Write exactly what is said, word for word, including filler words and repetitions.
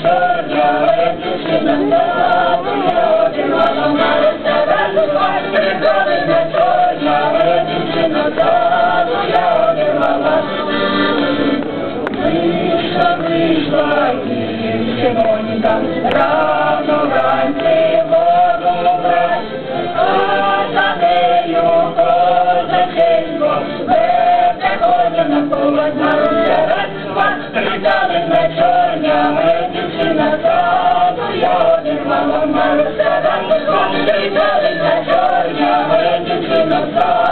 чорня, дівчина стала, одягала Маруся, радувалась, прибрали на чорня, дівчина стала, одягала. Вийшла, вийшла дівчинонька, рано вранці воду брать, а за нею козаченько, веде коня на повод, Маруся радувалась, прибрали на чорня, дівчина стала, одягала Маруся, радувалась, прибрали на чорня, дівчина стала.